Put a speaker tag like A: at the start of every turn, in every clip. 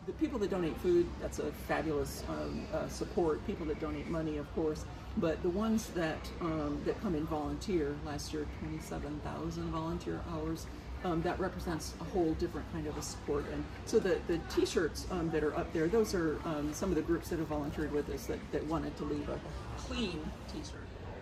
A: the people that donate food, that's a fabulous support. People that donate money, of course, but the ones that come in volunteer, last year 27,000 volunteer hours, that represents a whole different kind of a support. And so the t-shirts that are up there, those are some of the groups that have volunteered with us that wanted to leave a clean t-shirt.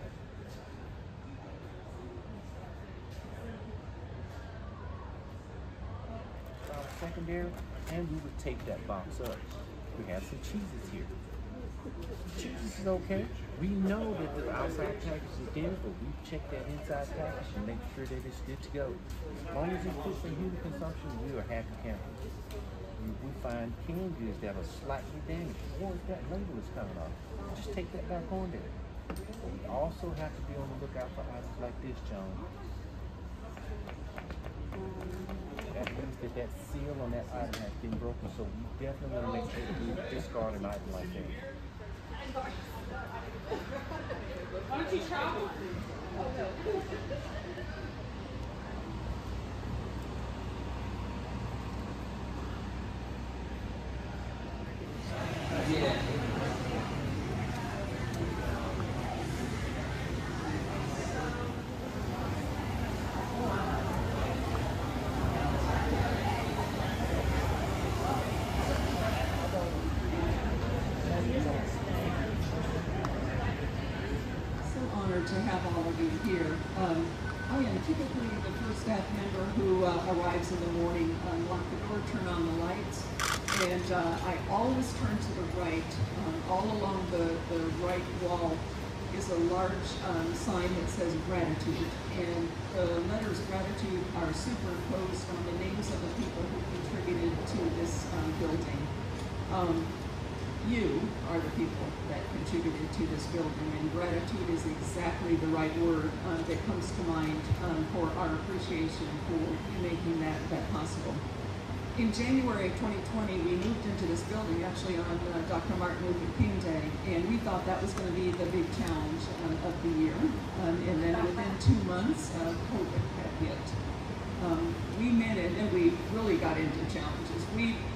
B: Secondary, and we would take that box up. We have some cheeses here. Cheese is okay. We know that the outside package is there, but we check that inside package and make sure that it's good to go. As long as it's good for human consumption, we are happy campers. If we find canned goods that are slightly damaged, or if that label is coming off, just take that back on there. But we also have to be on the lookout for items like this, Joan. That means that seal on that item has been broken, so we definitely want to make sure that we discard an item like that.
C: Why don't you travel?
A: To have all of you here. I am typically the first staff member who arrives in the morning, lock the door, turn on the lights, and I always turn to the right. All along the right wall is a large sign that says gratitude, and the letters gratitude are superimposed on the names of the people who contributed to this building. You are the people that contributed to this building, and gratitude is exactly the right word that comes to mind for our appreciation for you making that possible. In January of 2020, we moved into this building actually on Dr. Martin Luther King Day, and we thought that was going to be the big challenge of the year. And then within 2 months, COVID had hit. We managed, and we really got into challenges.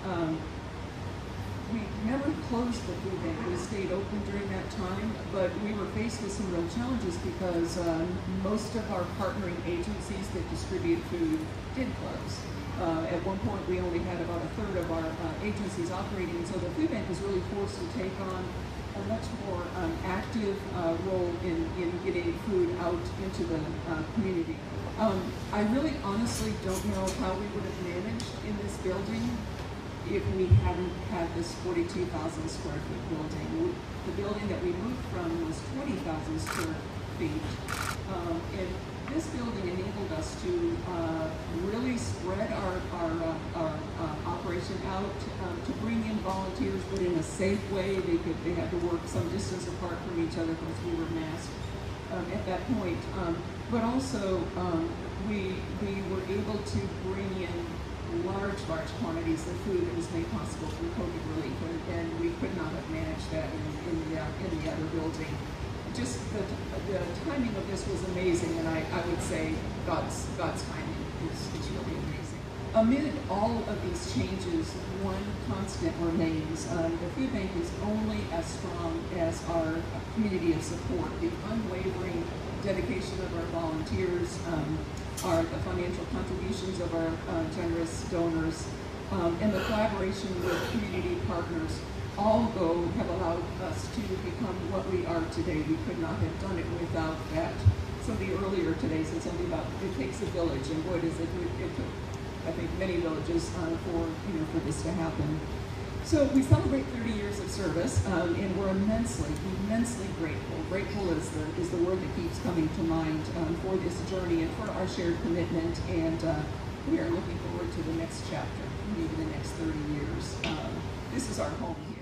A: We never closed the food bank. We stayed open during that time, but we were faced with some real challenges because most of our partnering agencies that distribute food did close. At one point, we only had about a third of our agencies operating, so the food bank was really forced to take on a much more active role in getting food out into the community. I really honestly don't know how we would have managed in this building if we hadn't had this 42,000 square foot building. The building that we moved from was 20,000 square feet. And this building enabled us to really spread our operation out, to bring in volunteers, but in a safe way. They had to work some distance apart from each other because we were masked at that point. But also, we were able to bring in large quantities of food that was made possible through COVID relief, and we could not have managed that in the other building. Just the timing of this was amazing, and I would say God's timing is really amazing. Amid all of these changes, one constant remains. The food bank is only as strong as our community of support, the unwavering dedication of our volunteers, the financial contributions of our generous donors, and the collaboration with community partners all have allowed us to become what we are today. We could not have done it without that. Somebody earlier today said something about it takes a village, and boy, does it took, I think, many villages for this to happen. So we celebrate 30 years of service, and we're immensely grateful. Grateful is the word that keeps coming to mind for this journey and for our shared commitment. And we are looking forward to the next chapter, maybe the next 30 years. This is our home here.